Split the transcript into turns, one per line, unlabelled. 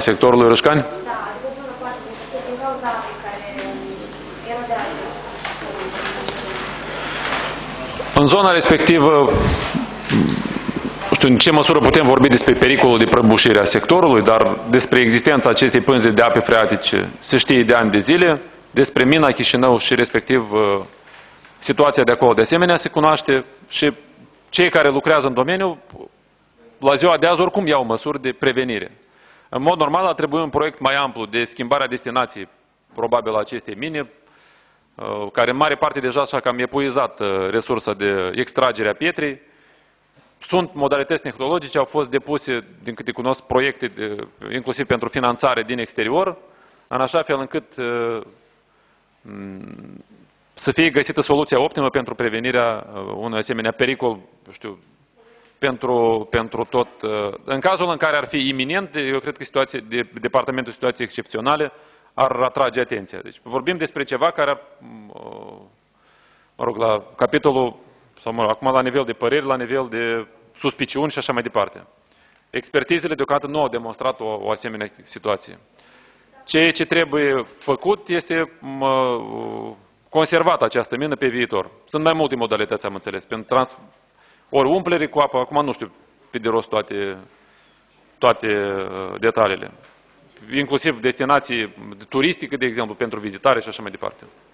sectorului Rășcani?
Da, adică bună parte din cauza apei care erodează.
În zona respectivă, nu știu în ce măsură putem vorbi despre pericolul de prăbușire a sectorului, dar despre existența acestei pânze de ape freatice se știe de ani de zile, despre mina Chișinău și respectiv situația de acolo de asemenea se cunoaște și cei care lucrează în domeniu la ziua de azi oricum iau măsuri de prevenire. În mod normal ar trebui un proiect mai amplu de schimbarea destinației probabil a acestei mine, care în mare parte deja și-a cam epuizat resursa de extragere a pietrei. Sunt modalități tehnologice, au fost depuse, din câte cunosc, proiecte inclusiv pentru finanțare din exterior, în așa fel încât să fie găsită soluția optimă pentru prevenirea unui asemenea pericol, știu, pentru tot. În cazul în care ar fi iminent, eu cred că departamentul situației excepționale ar atrage atenția. Deci vorbim despre ceva care ar, mă rog, la capitolul, sau mă rog, acum la nivel de păreri, la nivel de suspiciuni și așa mai departe. Expertizele deocamdată nu au demonstrat o asemenea situație. Ceea ce trebuie făcut este conservată această mină pe viitor. Sunt mai multe modalități, am înțeles, pentru ori umplere cu apă, acum nu știu pe de rost toate detaliile. Inclusiv destinații turistice, de exemplu, pentru vizitare și așa mai departe.